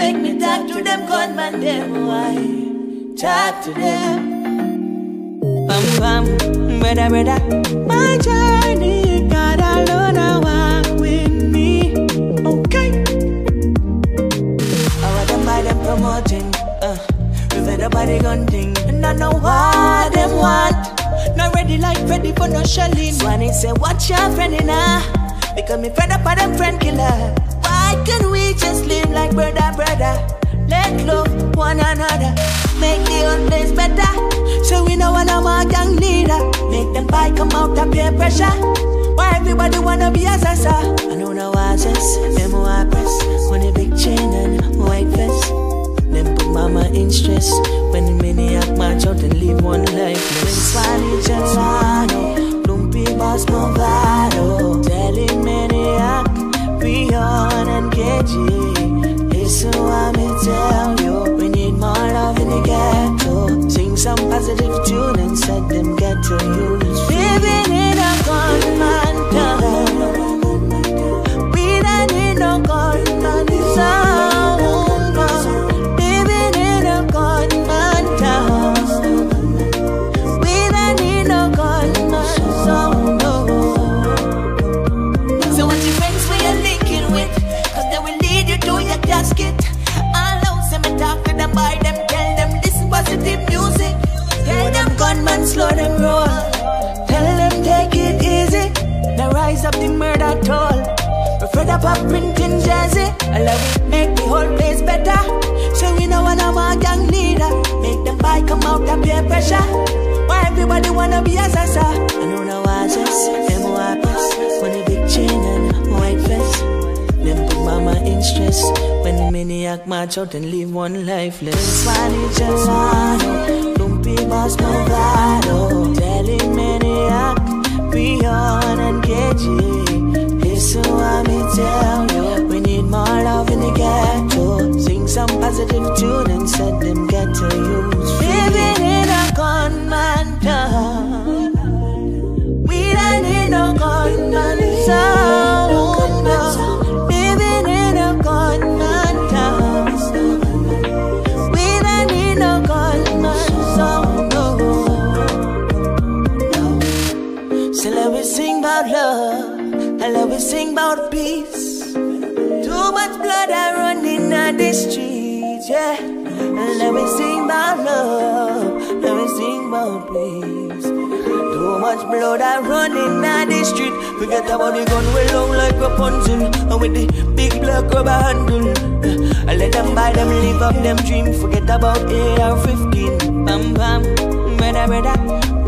make me talk to them gunman them. Why? Talk to them. Bam bam, brother, brother. My journey, God alone, I walk with me. Okay. I want them by them promoting. We fed up by the gun thing, and I know what them want. Not ready like ready for no shelling. Swanny say, watch your friend in her, because me fed up by them friend killer. Why can't we just live like brother, brother? Let love one another, make the whole place better. So we know one of our young leader, make them buy come out of peer pressure. Why everybody wanna be a sasa? I know no oasis, them who I press, on a big chain and white vest. Them put mama in stress, when the maniac march out and live one life. When Swally Gelano, Lumpy Boss Movado, telling maniac, Rion and KG. Listen what me tell you, we need more love in the ghetto. Sing some positive tune and set them ghetto youths. Living in a gunman town, we don't need no gunman sound. Living in a gunman town, we don't need no gunman sound. So what's your friends we are linking with? Cause they will lead you to your casket. All out, say me talk to them, buy them, tell them this is positive music. Tell them gunman, slow them roll. Tell them take it easy. Now rise up the murder toll. We're fed up of printing jersey. I love it, make the whole place better. So we know one of our young leader, make them buy come out of peer pressure. Why everybody wanna be a sasa? I know no oasis, them who I press, on a big chain and white vest. Them put mama in stress, when the maniac march out and live one lifeless. Swally Gelano, Lumpy Boss Movado, telling maniac, Rion and KG. Listen what me tell you, we need more love in the ghetto. Sing some positive tune and set them ghetto youths free. Living in a gunman town, we don't need no gunman sound. Living in a gunman town, we don't need no gunman sound. So let me sing about love, and let me sing about peace. Too much blood I run in the streets, yeah. And let me sing about love, let me sing about peace. Too much blood I run in the street. Forget about the gun we long like Rapunzel, and with the big black rubber handle. I let them buy them, live up them dream. Forget about AR-15. Bam bam, brother, brother.